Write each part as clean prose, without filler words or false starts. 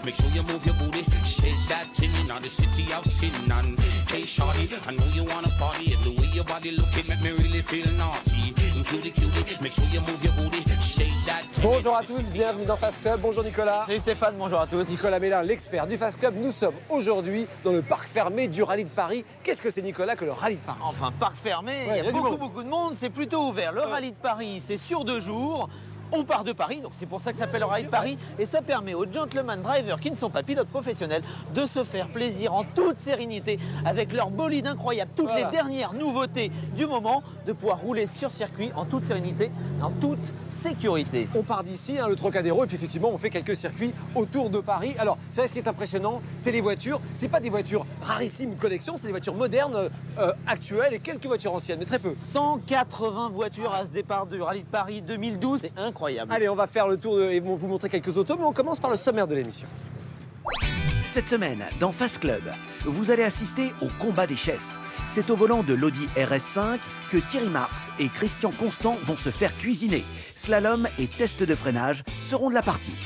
make sure you move your booty. Shake that thing in the city of sin. And hey shawty, I know you wanna party. And the way your body looking make me really feel naughty. And cutie cutie, make sure you move your booty. Shake that thing. Bonjour à tous, bienvenue dans Fast Club. Bonjour Nicolas. Salut Stéphane, bonjour à tous. Nicolas Mélin, l'expert du Fast Club. Nous sommes aujourd'hui dans le parc fermé du Rallye de Paris. Qu'est-ce que c'est Nicolas que le Rallye de Paris? Enfin, parc fermé, Ouais, il y a beaucoup de monde, c'est plutôt ouvert. Le Rallye de Paris, c'est sur 2 jours. On part de Paris, donc c'est pour ça que ça s'appelle le Rallye de Paris. Et ça permet aux gentleman drivers qui ne sont pas pilotes professionnels de se faire plaisir en toute sérénité avec leur bolide incroyable, toutes les dernières nouveautés du moment, de pouvoir rouler sur circuit en toute sérénité, en toute sécurité. On part d'ici, le Trocadéro, et puis effectivement, on fait quelques circuits autour de Paris. Alors, c'est vrai, ce qui est impressionnant, c'est les voitures. C'est pas des voitures rarissimes collection, c'est des voitures modernes, actuelles, et quelques voitures anciennes, mais très peu. 180 voitures à ce départ du Rallye de Paris 2012, c'est incroyable. Allez, on va faire le tour et vous montrer quelques autos, mais on commence par le sommaire de l'émission. Cette semaine, dans Fast Club, vous allez assister au combat des chefs. C'est au volant de l'Audi RS5 que Thierry Marx et Christian Constant vont se faire cuisiner. Slalom et test de freinage seront de la partie.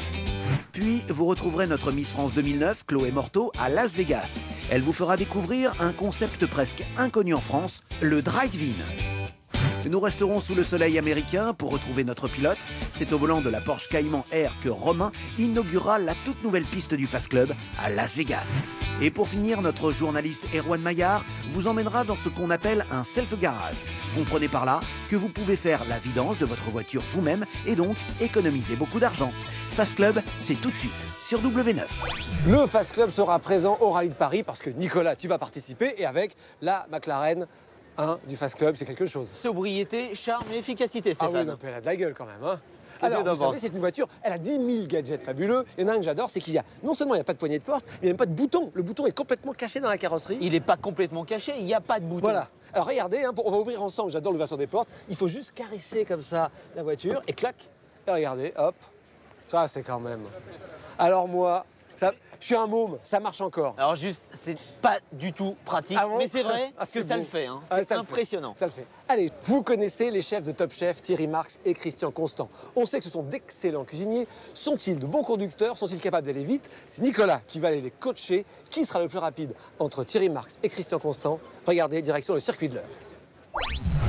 Puis, vous retrouverez notre Miss France 2009, Chloé Morteau, à Las Vegas. Elle vous fera découvrir un concept presque inconnu en France, le drive-in. Nous resterons sous le soleil américain pour retrouver notre pilote. C'est au volant de la Porsche Cayman Air que Romain inaugurera la toute nouvelle piste du Fast Club à Las Vegas. Et pour finir, notre journaliste Erwan Maillard vous emmènera dans ce qu'on appelle un self-garage. Comprenez par là que vous pouvez faire la vidange de votre voiture vous-même et donc économiser beaucoup d'argent. Fast Club, c'est tout de suite sur W9. Le Fast Club sera présent au Rallye de Paris parce que Nicolas, tu vas participer et avec la McLaren du Fast Club, c'est quelque chose. Sobriété, charme et efficacité, Stéphane. Ah oui, non, elle a de la gueule quand même. Alors, vous savez, c'est une voiture, elle a 10 000 gadgets fabuleux. Il y en a un que j'adore, c'est qu'il y a, non seulement il n'y a pas de poignée de porte, mais il n'y a même pas de bouton. Le bouton est complètement caché dans la carrosserie. Il n'est pas complètement caché, il n'y a pas de bouton. Voilà. Alors regardez, on va ouvrir ensemble, j'adore l'ouverture des portes. Il faut juste caresser comme ça la voiture et clac. Et regardez, hop. Ça, c'est quand même... Alors moi... Je suis un môme, ça marche encore. Alors juste, c'est pas du tout pratique, bon mais c'est vrai que ça beau. le fait. C'est impressionnant. Ça le fait. Allez, vous connaissez les chefs de Top Chef, Thierry Marx et Christian Constant. On sait que ce sont d'excellents cuisiniers. Sont-ils de bons conducteurs? Sont-ils capables d'aller vite? C'est Nicolas qui va aller les coacher. Qui sera le plus rapide entre Thierry Marx et Christian Constant? Regardez, direction le circuit de l'Eure.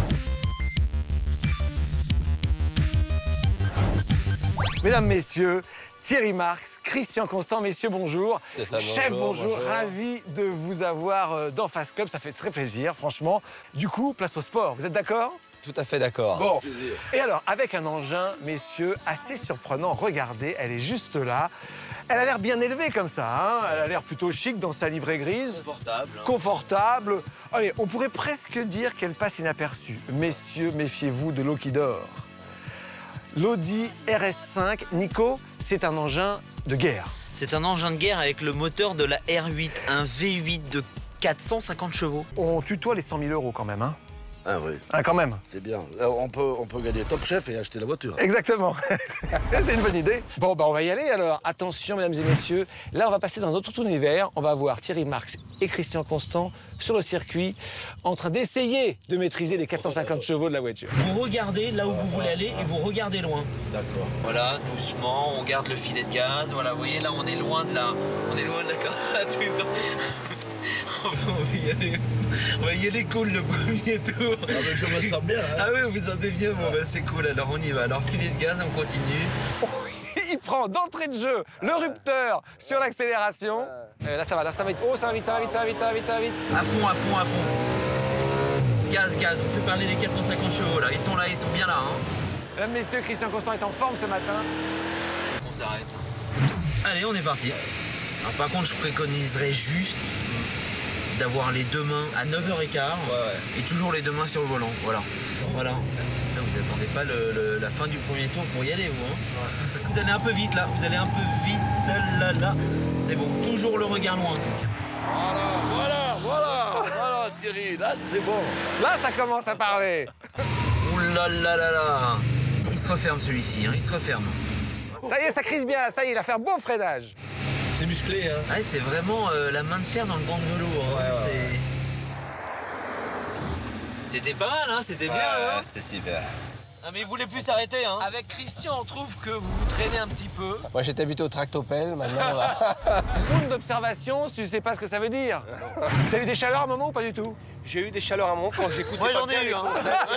Mesdames, messieurs, Thierry Marx, Christian Constant, messieurs, bonjour. Stéphane, Chef, bonjour. bonjour. Ravi de vous avoir dans Fast Club, ça fait très plaisir, franchement. Du coup, place au sport, vous êtes d'accord? Tout à fait d'accord. Bon, et alors, avec un engin, messieurs, assez surprenant, regardez, elle est juste là. Elle a l'air bien élevée comme ça, elle a l'air plutôt chic dans sa livrée grise. Confortable. Confortable. Allez, on pourrait presque dire qu'elle passe inaperçue. Messieurs, méfiez-vous de l'eau qui dort. L'Audi RS5, Nico, c'est un engin de guerre. C'est un engin de guerre avec le moteur de la R8, un V8 de 450 chevaux. On tutoie les 100 000 € quand même, hein? Ah oui, Ah, quand même. c'est bien. On peut gagner Top Chef et acheter la voiture. Exactement. C'est une bonne idée. Bon, on va y aller alors. Attention, mesdames et messieurs. Là, on va passer dans un autre univers. On va voir Thierry Marx et Christian Constant sur le circuit en train d'essayer de maîtriser les 450 chevaux de la voiture. Vous regardez là où vous voulez aller et vous regardez loin. D'accord. Voilà, doucement, on garde le filet de gaz. Voilà, vous voyez, là, on est loin de la... On est loin de la... On va y aller cool le premier tour. Ah mais je me sens bien. Hein. Ah oui, vous sentez bien? Bon, ben, c'est cool, alors on y va. Alors, filet de gaz, on continue. Il prend d'entrée de jeu le rupteur sur l'accélération. Là, ça va vite. Oh, ça va vite. À fond. Gaz. On fait parler les 450 chevaux, là. Ils sont bien là, hein. Mesdames, messieurs, Christian Constant est en forme ce matin. On s'arrête. Allez, on est parti. Alors, par contre, je préconiserais juste d'avoir les deux mains à 9h15 et toujours les deux mains sur le volant. Voilà. Là, vous attendez pas la fin du premier tour pour y aller, vous. Hein. Vous allez un peu vite là. Là. C'est bon. Toujours le regard loin. Voilà, Thierry, là c'est bon. Là, ça commence à parler. Ouh là là. Il se referme celui-ci. Hein. Il se referme. Ça y est, ça crise bien. Ça y est, il a fait un beau freinage. C'est musclé, hein. Ouais, c'est vraiment la main de fer dans le gant de velours. Hein. C'était pas mal, hein. C'était bien. Hein. C'était super. Ah mais il voulait plus s'arrêter, hein. Avec Christian, on trouve que vous vous traînez un petit peu. Moi, j'étais habitué au tractopelle, maintenant, on va... Route d'observation, si tu sais pas ce que ça veut dire. T'as eu des chaleurs à un moment ou pas du tout? J'ai eu des chaleurs à un moment quand j'écoutais. Moi j'en ai eu, hein.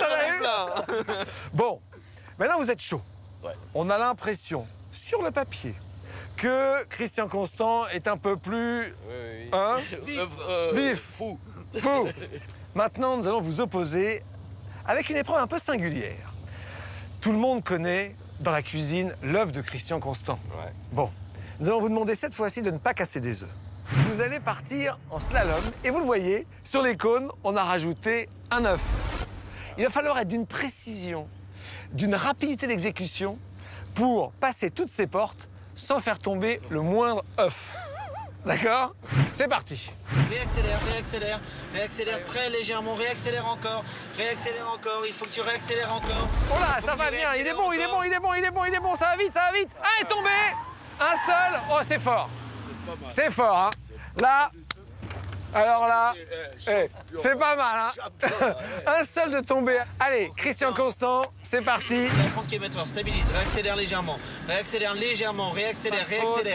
Bon, maintenant vous êtes chaud. Ouais. On a l'impression, sur le papier, que Christian Constant est un peu plus... Oui. Hein? Vif. Fou. Fou. Maintenant, nous allons vous opposer avec une épreuve un peu singulière. Tout le monde connaît, dans la cuisine, l'œuf de Christian Constant. Ouais. Bon, nous allons vous demander cette fois-ci de ne pas casser des œufs. Vous allez partir en slalom et vous le voyez, sur les cônes, on a rajouté un œuf. Il va falloir être d'une précision, d'une rapidité d'exécution pour passer toutes ces portes sans faire tomber le moindre œuf. D'accord? C'est parti. Réaccélère, réaccélère, réaccélère très légèrement, réaccélère encore, il faut que tu réaccélères encore. Oh là, ça va bien, il est bon, il est bon, il est bon, il est bon, il est bon, ça va vite, ça va vite. Ah, il est tombé. Un seul, oh c'est fort. C'est fort, hein. Là, alors là, c'est pas mal, hein. Un seul de tomber. Allez, Christian Constant, c'est parti. 30 km/h, stabilise, réaccélère légèrement, réaccélère, réaccélère,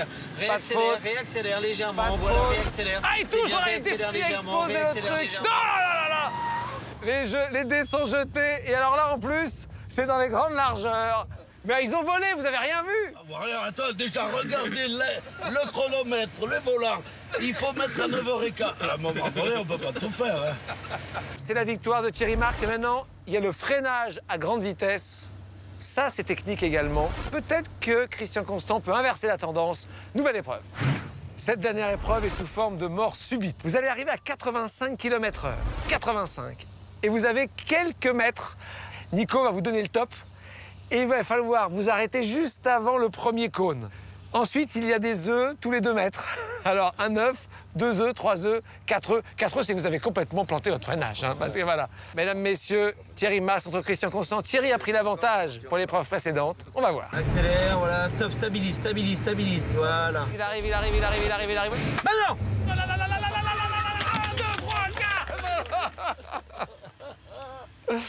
réaccélère légèrement, voilà, réaccélère. Ah, il touche, on a été explosé le truc. Non, là, là, là. Les dés sont jetés, et alors là, en plus, c'est dans les grandes largeurs. Mais ils ont volé, vous avez rien vu? Rien, attends, déjà, regardez le chronomètre, le volant. Il faut mettre à 9h15. À un moment donné, on peut pas tout faire. Hein. C'est la victoire de Thierry Marx, et maintenant, il y a le freinage à grande vitesse. Ça, c'est technique également. Peut-être que Christian Constant peut inverser la tendance. Nouvelle épreuve. Cette dernière épreuve est sous forme de mort subite. Vous allez arriver à 85 km/h. 85. Et vous avez quelques mètres. Nico va vous donner le top. Et il va falloir vous arrêter juste avant le premier cône. Ensuite, il y a des œufs tous les 2 mètres. Alors, un œuf, 2 œufs, 3 œufs, 4 œufs. 4 œufs, c'est que vous avez complètement planté votre freinage. Hein, parce que voilà. Mesdames, messieurs, Thierry Marx contre Christian Constant. Thierry a pris l'avantage pour l'épreuve précédente. On va voir. Accélère, voilà, stop, stabilise, stabilise, stabilise, voilà. Il arrive, il arrive, il arrive, il arrive, il arrive. Maintenant! 1, 2, 3, 4.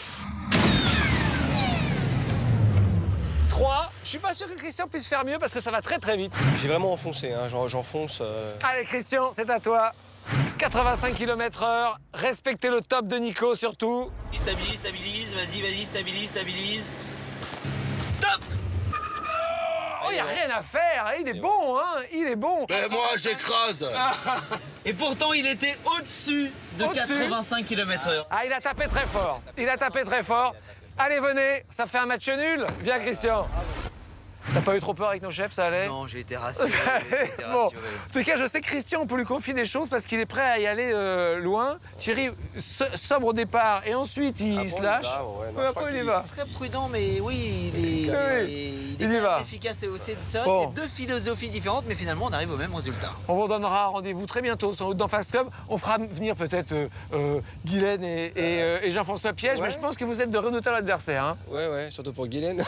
3. Je suis pas sûr que Christian puisse faire mieux parce que ça va très très vite. J'ai vraiment enfoncé, hein. J'enfonce. Allez Christian, c'est à toi. 85 km/h. Respectez le top de Nico surtout. Stabilise, stabilise, vas-y, stabilise, stabilise. Top! Oh, il n'y a rien à faire. Il est bon, hein. Il est bon. Mais moi, j'écrase. Et pourtant, il était au-dessus de 85 km/h. Ah, il a tapé très fort. Il a tapé très fort. Allez, venez, ça fait un match nul. Viens, Christian. T'as pas eu trop peur avec nos chefs, ça allait? Non, j'ai été rassuré. Bon, en tout cas, je sais que Christian, on peut lui confier des choses parce qu'il est prêt à y aller loin. Thierry sobre au départ et ensuite il se lâche. Après, il y va. Très prudent, mais oui, il y va. Efficace et aussi. C'est vrai Bon. que c'est 2 philosophies différentes, mais finalement, on arrive au même résultat. On vous donnera rendez-vous très bientôt sans doute dans Fast Club. On fera venir peut-être Guylaine et Jean-François Piège, mais je pense que vous êtes de redoutables adversaires. Hein. Ouais, surtout pour Guylaine.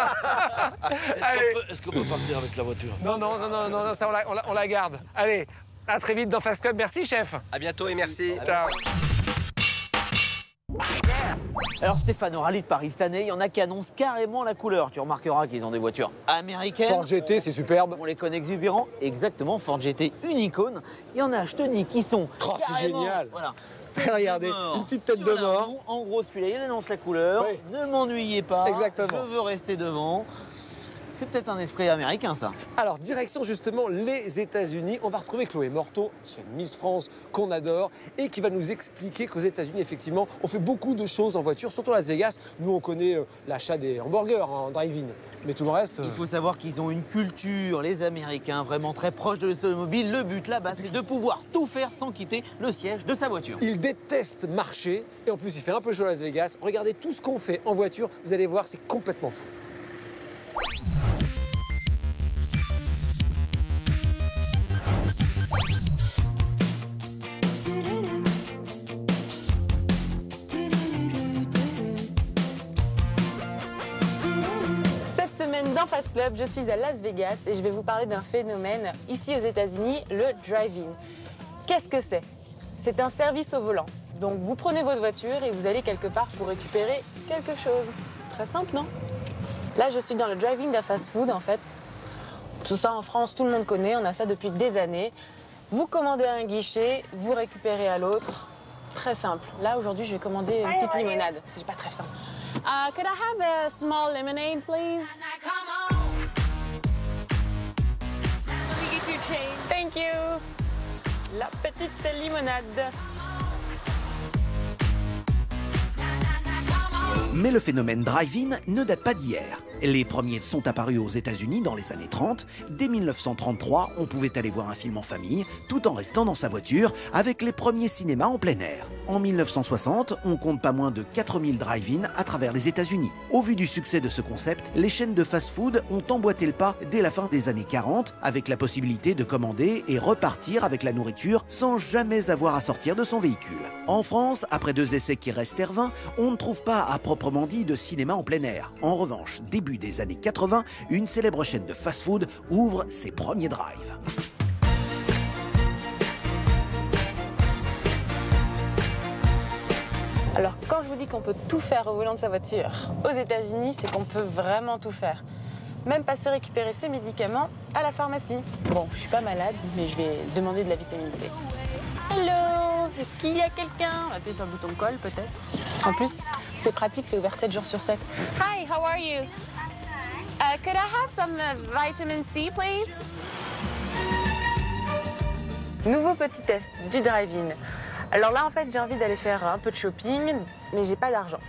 Est-ce qu'on peut partir avec la voiture? Non, ça on la garde. Allez, à très vite dans Fast Club. Merci, chef. À bientôt et merci. Ciao. Alors Stéphane, au rallye de Paris cette année, il y en a qui annoncent carrément la couleur. Tu remarqueras qu'ils ont des voitures américaines. Ford GT, c'est superbe. On les connaît exubérants. Exactement, Ford GT, une icône. Il y en a, je te dis, qui sont c'est carrément, génial. Voilà. Regardez, une petite tête de mort. En gros, celui-là, il annonce la couleur. Oui. Ne m'ennuyez pas. Exactement. Je veux rester devant. C'est peut-être un esprit américain, ça. Alors, direction justement les États-Unis. On va retrouver Chloé Morteau, c'est une Miss France qu'on adore et qui va nous expliquer qu'aux États-Unis, effectivement, on fait beaucoup de choses en voiture, surtout à Las Vegas. Nous, on connaît l'achat des hamburgers en drive-in. Mais tout le reste... Il faut savoir qu'ils ont une culture, les Américains, vraiment très proche de l'automobile. Le but là-bas, c'est de pouvoir tout faire sans quitter le siège de sa voiture. Il déteste marcher et en plus, il fait un peu chaud à Las Vegas. Regardez tout ce qu'on fait en voiture, vous allez voir, c'est complètement fou. Dans Fast Club, je suis à Las Vegas et je vais vous parler d'un phénomène ici aux États-Unis, le drive-in. Qu'est-ce que c'est? C'est un service au volant. Donc vous prenez votre voiture et vous allez quelque part pour récupérer quelque chose. très simple, non? Là, je suis dans le drive-in d'un fast-food, en fait. Tout ça en France, tout le monde connaît, on a ça depuis des années. Vous commandez à un guichet, vous récupérez à l'autre. Très simple. Là, aujourd'hui, je vais commander une petite limonade. C'est pas très fin. Could I have a small lemonade, please? Thank you. La petite limonade. Mais le phénomène drive-in ne date pas d'hier. Les premiers sont apparus aux États-Unis dans les années 30. Dès 1933, on pouvait aller voir un film en famille, tout en restant dans sa voiture, avec les premiers cinémas en plein air. En 1960, on compte pas moins de 4000 drive-in à travers les États-Unis. Au vu du succès de ce concept, les chaînes de fast-food ont emboîté le pas dès la fin des années 40, avec la possibilité de commander et repartir avec la nourriture sans jamais avoir à sortir de son véhicule. En France, après 2 essais qui restèrent vains, on ne trouve pas à proprement dit de cinéma en plein air. En revanche, début des années 80, une célèbre chaîne de fast-food ouvre ses premiers drives. Alors, quand je vous dis qu'on peut tout faire au volant de sa voiture aux États-Unis, c'est qu'on peut vraiment tout faire. Même passer récupérer ses médicaments à la pharmacie. Bon, je suis pas malade, mais je vais demander de la vitamine C. Hello, est-ce qu'il y a quelqu'un? On va appuyer sur le bouton call, peut-être. En plus, c'est pratique, c'est ouvert 7 jours sur 7. Hi, how are you? Could I have some vitamin C, please? Nouveau petit test du drive-in. Alors là, en fait, j'ai envie d'aller faire un peu de shopping, mais j'ai pas d'argent.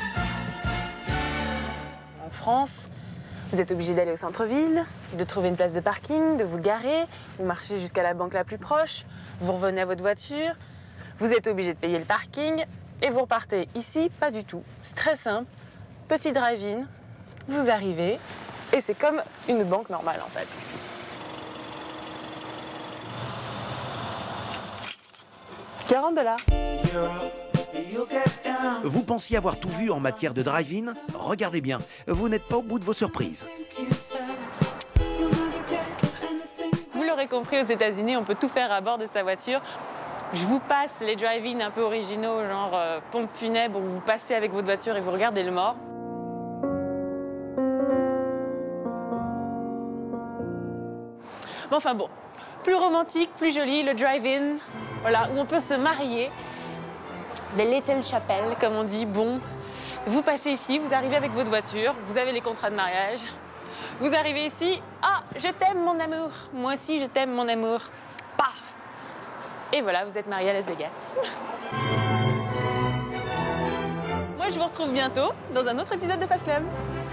En France, vous êtes obligé d'aller au centre-ville, de trouver une place de parking, de vous garer, vous marchez jusqu'à la banque la plus proche, vous revenez à votre voiture, vous êtes obligé de payer le parking et vous repartez. Ici, pas du tout. C'est très simple. Petit drive-in, vous arrivez et c'est comme une banque normale en fait. $40. Vous pensiez avoir tout vu en matière de drive-in? Regardez bien, vous n'êtes pas au bout de vos surprises. Vous l'aurez compris, aux États-Unis, on peut tout faire à bord de sa voiture. Je vous passe les drive-in un peu originaux, genre pompe funèbre, où vous passez avec votre voiture et vous regardez le mort. Bon, enfin bon, plus romantique, plus joli, le drive-in, voilà, où on peut se marier. Les little chapelles, comme on dit. Bon, vous passez ici, vous arrivez avec votre voiture, vous avez les contrats de mariage. Vous arrivez ici, ah, je t'aime mon amour, moi aussi je t'aime mon amour. Paf! Et voilà, vous êtes mariés à Las Vegas. Moi, je vous retrouve bientôt dans un autre épisode de Fast Club.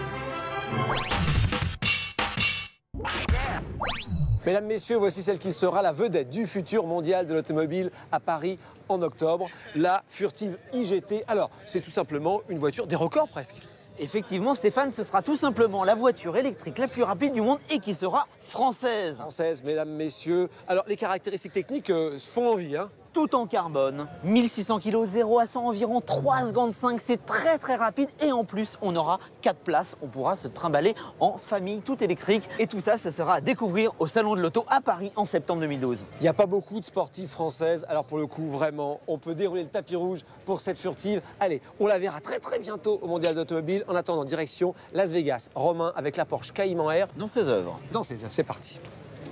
Mesdames, Messieurs, voici celle qui sera la vedette du futur mondial de l'automobile à Paris en octobre, la furtive IGT. Alors, c'est tout simplement une voiture des records presque. Effectivement, Stéphane, ce sera tout simplement la voiture électrique la plus rapide du monde et qui sera française. Française, mesdames, messieurs. Alors, les caractéristiques techniques font envie, hein. Tout en carbone. 1600 kg, 0 à 100 environ 3 secondes 5. C'est très très rapide. Et en plus, on aura 4 places. On pourra se trimballer en famille, tout électrique. Et tout ça, ça sera à découvrir au Salon de l'Auto à Paris en septembre 2012. Il n'y a pas beaucoup de sportives françaises. Alors, pour le coup, vraiment, on peut dérouler le tapis rouge pour cette furtive. Allez, on la verra très très bientôt au Mondial d'Automobile. En attendant, direction Las Vegas. Romain avec la Porsche Cayman Air. Dans ses œuvres. Dans ses œuvres, c'est parti.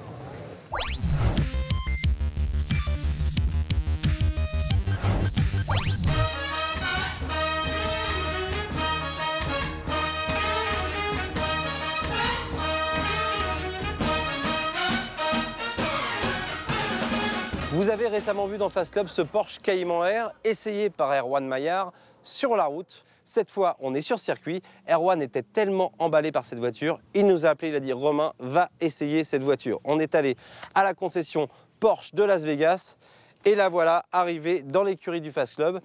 Vous avez récemment vu dans Fast Club ce Porsche Cayman Air essayé par Erwan Maillard sur la route. Cette fois, on est sur circuit. Erwan était tellement emballé par cette voiture, il nous a appelé, il a dit « Romain, va essayer cette voiture ». On est allé à la concession Porsche de Las Vegas et la voilà arrivée dans l'écurie du Fast Club.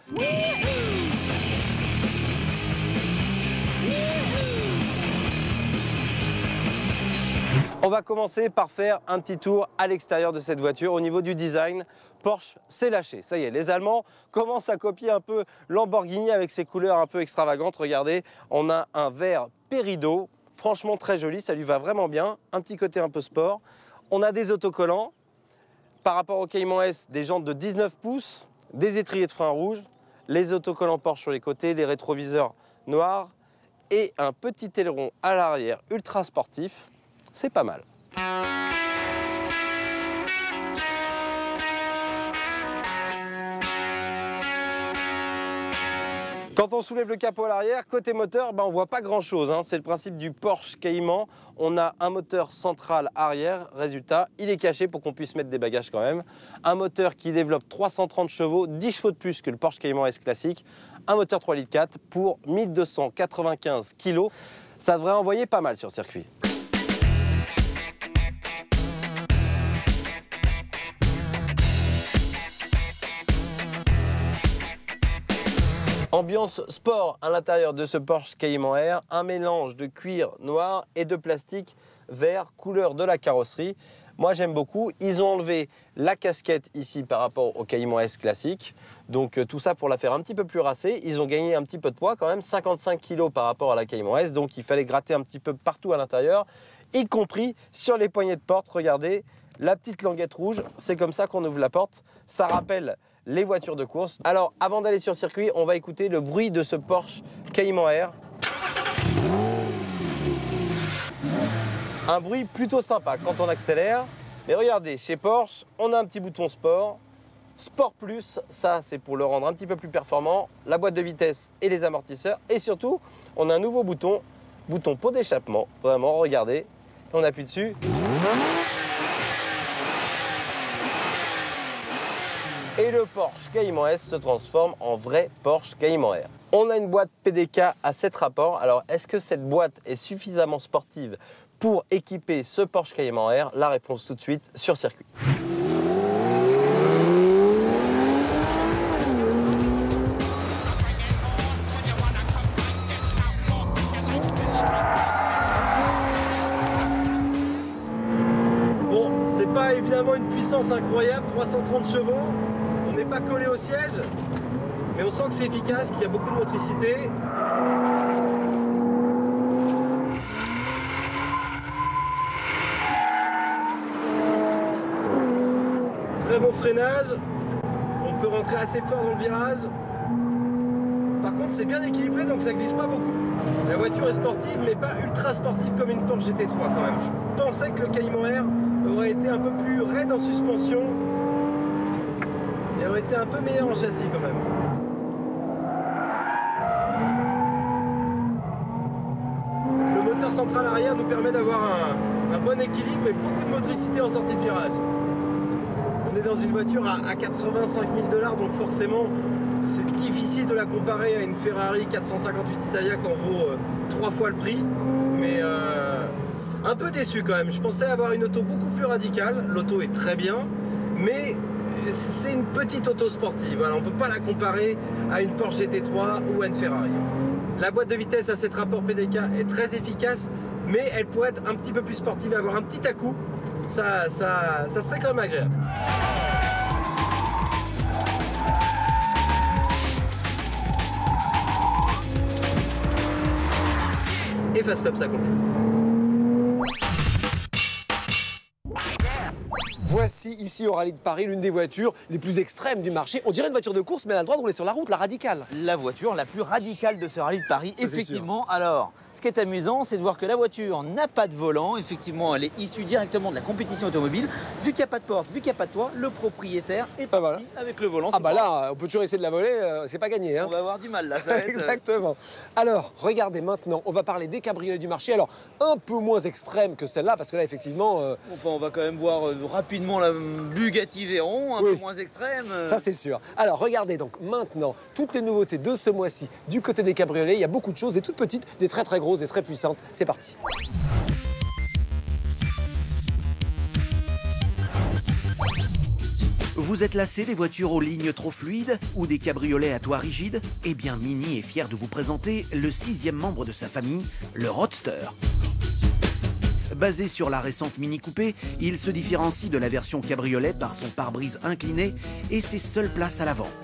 On va commencer par faire un petit tour à l'extérieur de cette voiture. Au niveau du design, Porsche s'est lâché. Ça y est, les Allemands commencent à copier un peu Lamborghini avec ses couleurs un peu extravagantes. Regardez, on a un vert Peridot, franchement très joli, ça lui va vraiment bien. Un petit côté un peu sport. On a des autocollants. Par rapport au Cayman S, des jantes de 19 pouces, des étriers de frein rouges, les autocollants Porsche sur les côtés, des rétroviseurs noirs et un petit aileron à l'arrière ultra sportif, c'est pas mal. Quand on soulève le capot à l'arrière, côté moteur, on voit pas grand chose, hein. C'est le principe du Porsche Cayman. On a un moteur central arrière, résultat, il est caché pour qu'on puisse mettre des bagages quand même. Un moteur qui développe 330 chevaux, 10 chevaux de plus que le Porsche Cayman S classique. Un moteur 3,4 litres pour 1295 kg. Ça devrait envoyer pas mal sur circuit. Ambiance sport à l'intérieur de ce Porsche Cayman R, un mélange de cuir noir et de plastique vert, couleur de la carrosserie. Moi j'aime beaucoup, ils ont enlevé la casquette ici par rapport au Cayman S classique, donc tout ça pour la faire un petit peu plus racée. Ils ont gagné un petit peu de poids quand même, 55 kg par rapport à la Cayman S, donc il fallait gratter un petit peu partout à l'intérieur, y compris sur les poignées de porte. Regardez, la petite languette rouge, c'est comme ça qu'on ouvre la porte, ça rappelle les voitures de course. Alors avant d'aller sur circuit, on va écouter le bruit de ce Porsche Cayman R. Un bruit plutôt sympa quand on accélère. Mais regardez, chez Porsche, on a un petit bouton sport. Sport Plus, ça c'est pour le rendre un petit peu plus performant. La boîte de vitesse et les amortisseurs. Et surtout, on a un nouveau bouton pot d'échappement. Vraiment, regardez. On appuie dessus. Et le Porsche Cayman S se transforme en vrai Porsche Cayman R. On a une boîte PDK à 7 rapports. Alors, est-ce que cette boîte est suffisamment sportive pour équiper ce Porsche Cayman R? La réponse tout de suite sur circuit. Bon, c'est pas évidemment une puissance incroyable, 330 chevaux. On n'est pas collé au siège, mais on sent que c'est efficace, qu'il y a beaucoup de motricité. Très bon freinage, on peut rentrer assez fort dans le virage. Par contre c'est bien équilibré donc ça glisse pas beaucoup. La voiture est sportive mais pas ultra sportive comme une Porsche GT3 quand même. Je pensais que le Cayman R aurait été un peu plus raide en suspension. Il aurait été un peu meilleur en châssis quand même. Le moteur central arrière nous permet d'avoir un bon équilibre et beaucoup de motricité en sortie de virage. On est dans une voiture à 85 000 $, donc forcément c'est difficile de la comparer à une Ferrari 458 Italia qui en vaut 3 fois le prix. Mais un peu déçu quand même. Je pensais avoir une auto beaucoup plus radicale. L'auto est très bien, mais c'est une petite auto sportive, voilà, on ne peut pas la comparer à une Porsche GT3 ou à une Ferrari. La boîte de vitesse à 7 rapports PDK est très efficace, mais elle pourrait être un petit peu plus sportive, avoir un petit à-coup, ça serait quand même agréable. Et fast up, ça continue. Voici ici au Rallye de Paris l'une des voitures les plus extrêmes du marché. On dirait une voiture de course, mais elle a le droit de rouler sur la route, la radicale. La voiture la plus radicale de ce Rallye de Paris, effectivement. Alors, ce qui est amusant, c'est de voir que la voiture n'a pas de volant. Effectivement, elle est issue directement de la compétition automobile. Vu qu'il n'y a pas de porte, vu qu'il n'y a pas de toit, le propriétaire est parti avec le volant. Ah bah là, on peut toujours essayer de la voler, c'est pas gagné. Hein. On va avoir du mal là, ça va être... Exactement. Alors, regardez maintenant, on va parler des cabriolets du marché. Alors, un peu moins extrêmes que celle-là, parce que là, effectivement... Enfin, on va quand même voir rapidement la Bugatti Veyron, un peu moins extrême. Ça, c'est sûr. Alors, regardez donc maintenant toutes les nouveautés de ce mois-ci du côté des cabriolets. Il y a beaucoup de choses, des toutes petites, des très très grosses, des très puissantes. C'est parti. Vous êtes lassé des voitures aux lignes trop fluides ou des cabriolets à toit rigide? Eh bien, Mini est fier de vous présenter le 6e membre de sa famille, le Roadster. Basé sur la récente Mini Coupé, il se différencie de la version cabriolet par son pare-brise incliné et ses seules places à l'avant.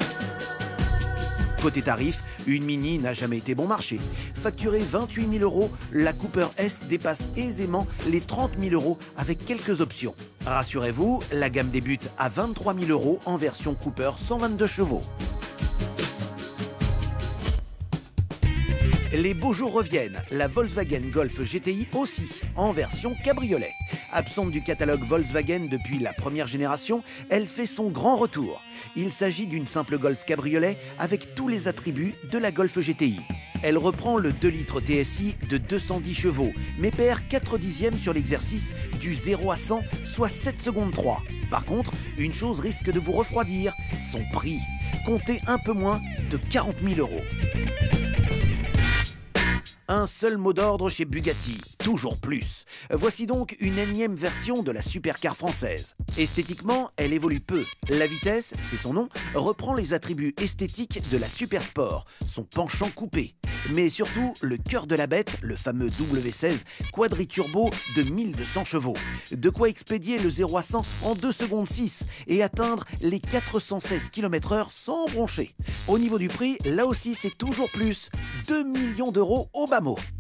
Côté tarif, une Mini n'a jamais été bon marché. Facturée 28 000 €, la Cooper S dépasse aisément les 30 000 € avec quelques options. Rassurez-vous, la gamme débute à 23 000 € en version Cooper 122 chevaux. Les beaux jours reviennent, la Volkswagen Golf GTI aussi, en version cabriolet. Absente du catalogue Volkswagen depuis la première génération, elle fait son grand retour. Il s'agit d'une simple Golf cabriolet avec tous les attributs de la Golf GTI. Elle reprend le 2 litres TSI de 210 chevaux, mais perd 4 dixièmes sur l'exercice du 0 à 100, soit 7 secondes 3. Par contre, une chose risque de vous refroidir, son prix. Comptez un peu moins de 40 000 €. Un seul mot d'ordre chez Bugatti, toujours plus. Voici donc une énième version de la supercar française. Esthétiquement, elle évolue peu. La vitesse, c'est son nom, reprend les attributs esthétiques de la Supersport, son penchant coupé. Mais surtout, le cœur de la bête, le fameux W16 quadriturbo de 1200 chevaux. De quoi expédier le 0 à 100 en 2 secondes 6 et atteindre les 416 km/h sans broncher. Au niveau du prix, là aussi c'est toujours plus, 2 millions d'euros au bas mot.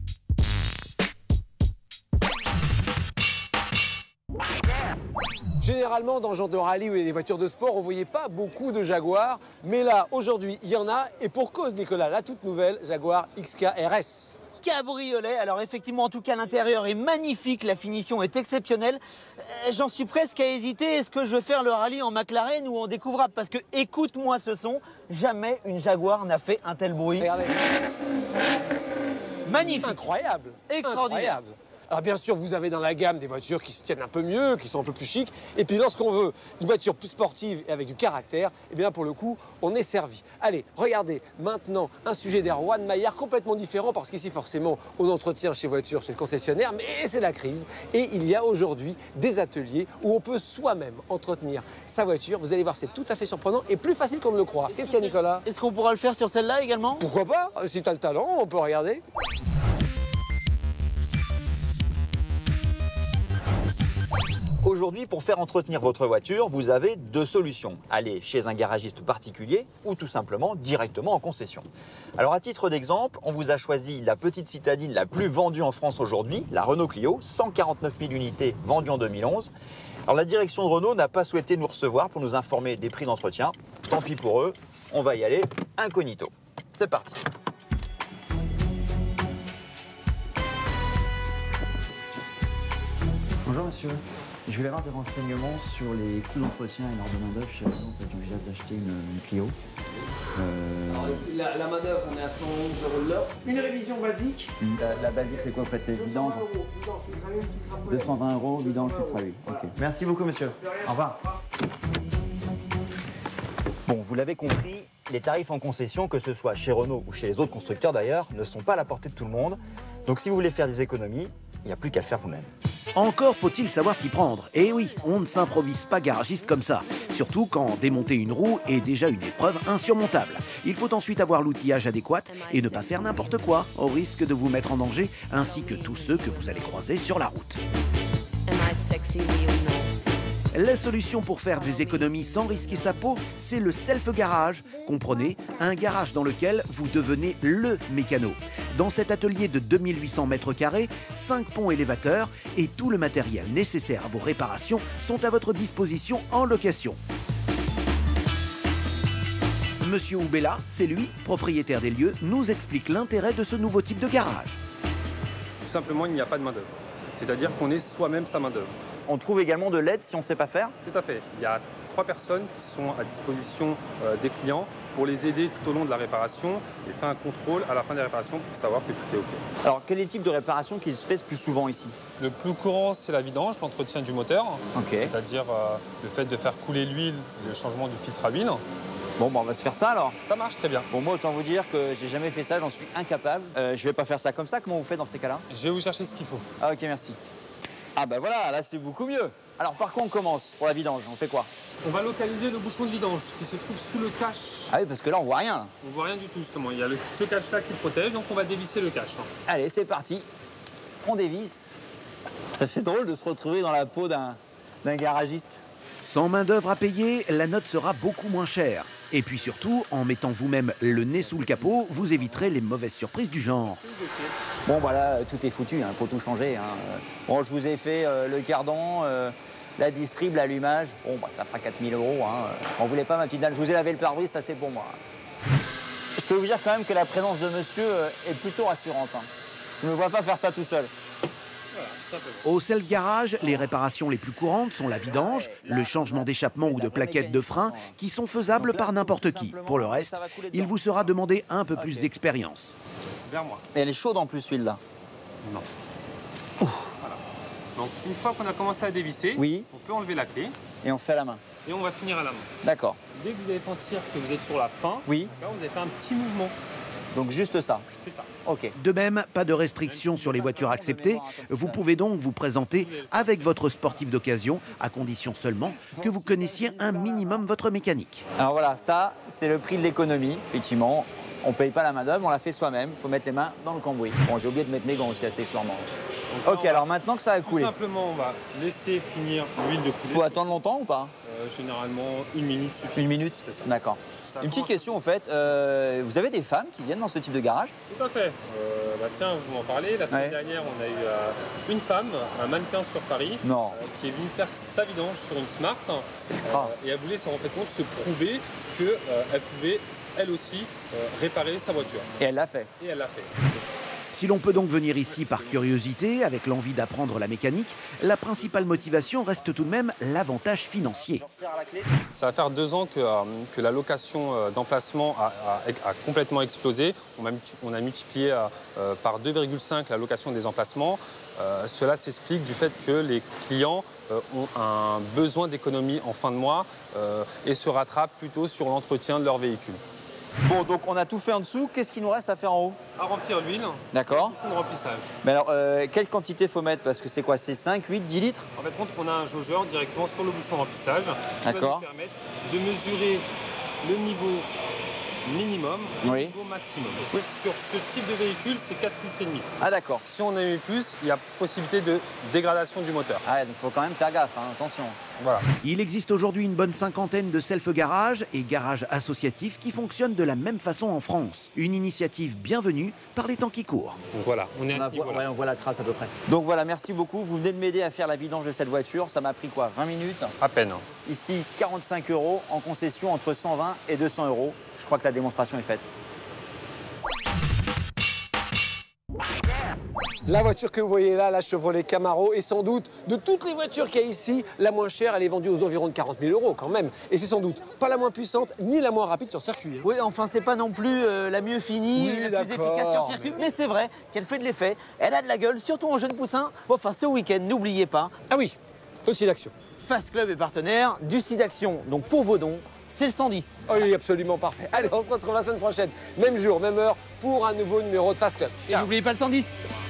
Généralement, dans ce genre de rallye où il y a des voitures de sport, on ne voyait pas beaucoup de Jaguar. Mais là, aujourd'hui, il y en a. Et pour cause, Nicolas, la toute nouvelle Jaguar XK RS. Cabriolet, alors effectivement, en tout cas, l'intérieur est magnifique, la finition est exceptionnelle. J'en suis presque à hésiter, est-ce que je veux faire le rallye en McLaren ou en découvrable? Parce que, écoute-moi ce son, jamais une Jaguar n'a fait un tel bruit. Regardez. Magnifique. Incroyable. Extraordinaire. Incroyable. Alors bien sûr, vous avez dans la gamme des voitures qui se tiennent un peu mieux, qui sont un peu plus chics. Et puis lorsqu'on veut une voiture plus sportive et avec du caractère, eh bien pour le coup, on est servi. Allez, regardez maintenant un sujet d'Erwan Maillard complètement différent parce qu'ici forcément, on entretient chez voiture, chez le concessionnaire, mais c'est la crise. Et il y a aujourd'hui des ateliers où on peut soi-même entretenir sa voiture. Vous allez voir, c'est tout à fait surprenant et plus facile qu'on ne le croit. Qu'est-ce qu'il y a, Nicolas? Est-ce qu'on pourra le faire sur celle-là également? Pourquoi pas? Si tu as le talent, on peut regarder. Aujourd'hui, pour faire entretenir votre voiture, vous avez deux solutions. Aller chez un garagiste particulier ou tout simplement directement en concession. Alors à titre d'exemple, on vous a choisi la petite citadine la plus vendue en France aujourd'hui, la Renault Clio, 149 000 unités vendues en 2011. Alors la direction de Renault n'a pas souhaité nous recevoir pour nous informer des prix d'entretien. Tant pis pour eux, on va y aller incognito. C'est parti. Bonjour monsieur, je voulais avoir des renseignements sur les coûts d'entretien et l'ordre de main-d'œuvre chez vous. En fait, j'envisage d'acheter une Clio. Alors, la main-d'œuvre, on est à 111 € de l'heure. Une révision basique. La basique, c'est quoi? Vous faites les vidanges? 220 €, vidange, filtre à huile. Ok. Merci beaucoup monsieur. Au revoir. Bon, vous l'avez compris, les tarifs en concession, que ce soit chez Renault ou chez les autres constructeurs d'ailleurs, ne sont pas à la portée de tout le monde. Donc si vous voulez faire des économies, il n'y a plus qu'à le faire vous-même. Encore faut-il savoir s'y prendre. Et oui, on ne s'improvise pas garagiste comme ça. Surtout quand démonter une roue est déjà une épreuve insurmontable. Il faut ensuite avoir l'outillage adéquat et ne pas faire n'importe quoi, au risque de vous mettre en danger, ainsi que tous ceux que vous allez croiser sur la route. La solution pour faire des économies sans risquer sa peau, c'est le self-garage. Comprenez, un garage dans lequel vous devenez le mécano. Dans cet atelier de 2800 m², 5 ponts élévateurs et tout le matériel nécessaire à vos réparations sont à votre disposition en location. Monsieur Oubella, c'est lui, propriétaire des lieux, nous explique l'intérêt de ce nouveau type de garage. Tout simplement, il n'y a pas de main-d'œuvre. C'est-à-dire qu'on est soi-même sa main-d'œuvre. On trouve également de l'aide si on ne sait pas faire? Tout à fait. Il y a 3 personnes qui sont à disposition des clients pour les aider tout au long de la réparation et faire un contrôle à la fin des réparations pour savoir que tout est OK. Alors, quel est le type de réparation qui se fait le plus souvent ici? Le plus courant, c'est la vidange, l'entretien du moteur, c'est-à-dire le fait de faire couler l'huile, le changement du filtre à huile. Bon, on va se faire ça alors. Ça marche très bien. Bon, moi, autant vous dire que j'ai jamais fait ça, j'en suis incapable. Je vais pas faire ça comme ça. Comment vous faites dans ces cas-là? Je vais vous chercher ce qu'il faut. Ah, ok, merci. Ah, bah voilà, là, c'est beaucoup mieux. Alors, par contre, on commence pour la vidange. On fait quoi? On va localiser le bouchon de vidange qui se trouve sous le cache. Ah oui, parce que là, on voit rien. On voit rien du tout, justement. Il y a ce cache-là qui protège, donc on va dévisser le cache. Allez, c'est parti. On dévisse. Ça fait drôle de se retrouver dans la peau d'un garagiste. Sans main-d'œuvre à payer, la note sera beaucoup moins chère. Et puis surtout, en mettant vous-même le nez sous le capot, vous éviterez les mauvaises surprises du genre. Bon, voilà, tout est foutu, faut tout changer. Bon, je vous ai fait le cardan, la distrib, l'allumage. Bon, bah, ça fera 4 000 €. On voulait pas, ma petite dame. Je vous ai lavé le pare-brise, ça c'est pour moi. Je peux vous dire quand même que la présence de monsieur est plutôt rassurante. Hein. Je ne me vois pas faire ça tout seul. Au self-garage, les réparations les plus courantes sont la vidange, le changement d'échappement ou de plaquettes de frein qui sont faisables par n'importe qui. Pour le reste, il vous sera demandé un peu plus d'expérience. Vers moi. Et elle est chaude en plus, l'huile là. Non. Voilà. Donc une fois qu'on a commencé à dévisser, oui, on peut enlever la clé. Et on fait à la main. Et on va finir à la main. D'accord. Dès que vous allez sentir que vous êtes sur la fin, oui, vous allez faire un petit mouvement. Donc juste ça. C'est ça. Ok. De même, pas de restrictions sur les voitures acceptées. Vous pouvez donc vous présenter avec votre sportif d'occasion, à condition seulement que vous connaissiez un minimum votre mécanique. Alors voilà, ça, c'est le prix de l'économie. Effectivement, on ne paye pas la main-d'œuvre, on la fait soi-même. Il faut mettre les mains dans le cambouis. Bon, j'ai oublié de mettre mes gants aussi accessoirement. Ok, alors maintenant que ça a coulé. Tout simplement, on va laisser finir l'huile de couler. Faut attendre longtemps ou pas? Généralement, 1 minute suffit. 1 minute? D'accord. Une petite question, au fait. Vous avez des femmes qui viennent dans ce type de garage? Tout à fait. Tiens, vous m'en parlez. La semaine dernière, on a eu une femme, un mannequin sur Paris, qui est venue faire sa vidange sur une Smart. C'est extra. Et elle voulait en fait se prouver qu'elle pouvait, elle aussi, réparer sa voiture. Et elle l'a fait. Et elle l'a fait. Si l'on peut donc venir ici par curiosité, avec l'envie d'apprendre la mécanique, la principale motivation reste tout de même l'avantage financier. Ça va faire 2 ans que la location d'emplacement a complètement explosé. On a multiplié par 2,5 la location des emplacements. Cela s'explique du fait que les clients ont un besoin d'économie en fin de mois et se rattrapent plutôt sur l'entretien de leur véhicule. Bon, donc on a tout fait en dessous. Qu'est-ce qu'il nous reste à faire en haut? À remplir l'huile. D'accord. Bouchon de remplissage. Mais alors, quelle quantité faut mettre? Parce que c'est quoi? C'est 5, 8, 10 litres? En fait, on a un jaugeur directement sur le bouchon de remplissage. D'accord. Qui va nous permettre de mesurer le niveau minimum et le niveau maximum. Oui. Sur ce type de véhicule, c'est 4,5 litres. Ah d'accord. Si on a eu plus, il y a possibilité de dégradation du moteur. Ah, donc il faut quand même faire gaffe, hein, attention. Voilà. Il existe aujourd'hui une bonne cinquantaine de self-garages et garages associatifs qui fonctionnent de la même façon en France. Une initiative bienvenue par les temps qui courent. Donc voilà, on est à ce niveau-là. Ouais, on voit la trace à peu près. Donc voilà, merci beaucoup. Vous venez de m'aider à faire la vidange de cette voiture. Ça m'a pris quoi, 20 minutes? À peine. Ici, 45 € en concession entre 120 et 200 €. Je crois que la démonstration est faite. La voiture que vous voyez là, la Chevrolet Camaro, est sans doute, de toutes les voitures qu'il y a ici, la moins chère. Elle est vendue aux environs de 40 000 € quand même. Et c'est sans doute pas la moins puissante, ni la moins rapide sur circuit. Oui, enfin, c'est pas non plus la mieux finie, la plus efficace sur circuit. Mais c'est vrai qu'elle fait de l'effet. Elle a de la gueule, surtout en jeune poussin. Bon, enfin, ce week-end, n'oubliez pas. Ah oui, au SIDAction. Fast Club est partenaire du SIDAction. Donc pour vos dons, c'est le 110. Oh, il est absolument parfait. Allez, on se retrouve la semaine prochaine, même jour, même heure, pour un nouveau numéro de Fast Club. Et n'oubliez pas le 110.